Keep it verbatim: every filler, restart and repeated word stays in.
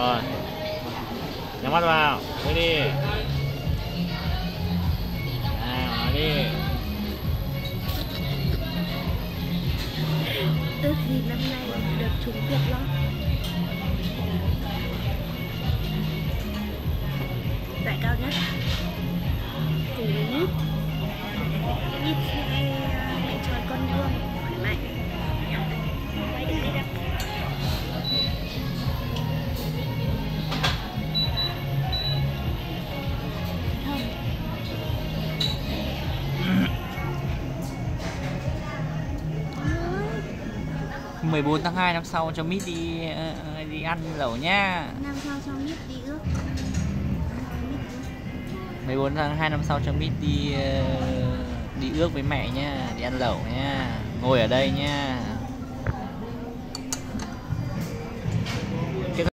Rồi, nhắm mắt vào, nói đi. Nào, nói đi. Ước gì năm nay được trúng Việt lắm. Giải cao nhất cùng với Mít. Mít sẽ mẹ tròn con vuông khỏe mạnh. Quay đi đi đâu. mười bốn tháng hai năm sau cho Mít đi uh, đi ăn lẩu nha. Năm sau cho Mít đi ước. mười bốn tháng hai năm sau cho Mít đi uh, đi ước với mẹ nha, đi ăn lẩu nha. Ngồi ở đây nha.